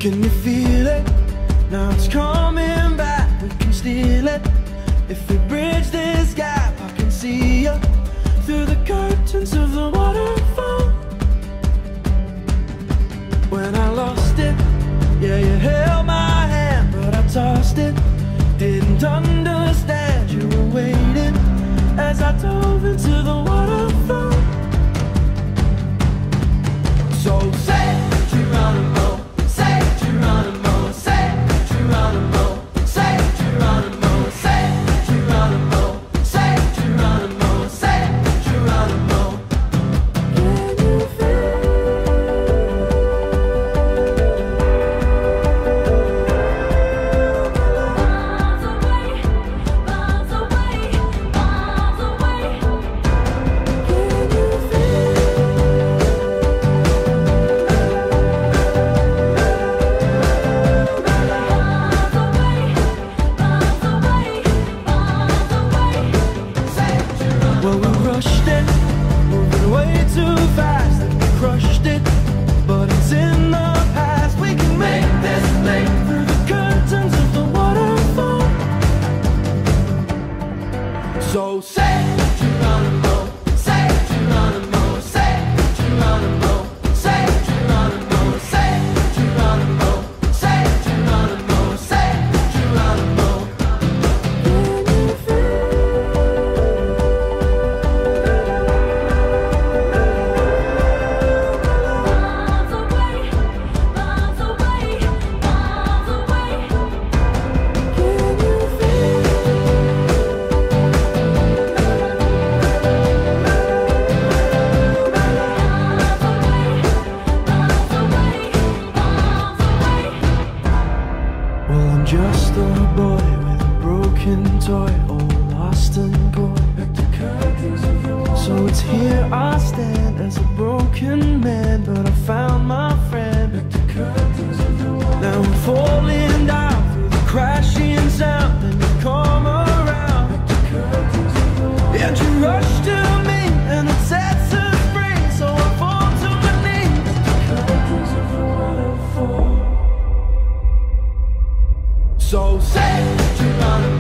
Can you feel it? Now it's coming back, we can steal it. If we bridge this gap, I can see you through the curtains of the waterfall. When I lost it, yeah, you held my hand, but I tossed it. Didn't understand you were waiting as I dove into the waterfall. So say Geronimo, say Geronimo, say Geronimo, say Geronimo, say Geronimo, say Geronimo, say Geronimo. Can you feel? Miles away, miles away, miles away. Can you feel? Well, we rushed it, moving way too fast, and we crushed it, but it's in the past. We can make this leap through the curtains of the waterfall. So say Geronimo, say Geronimo, say Geronimo, say Geronimo, say Geronimo, say Geronimo, say Geronimo. Can you feel? Miles away, miles away, miles away. Can you feel? Well, I'm just a boy with a broken toy, all lost and coy. So it's here I stand as a broken man, but I found my friend. Now I'm falling down through the crashing sound, and you come around, and you rush to me, and it sets us free. So I fall to my knees. So say Geronimo.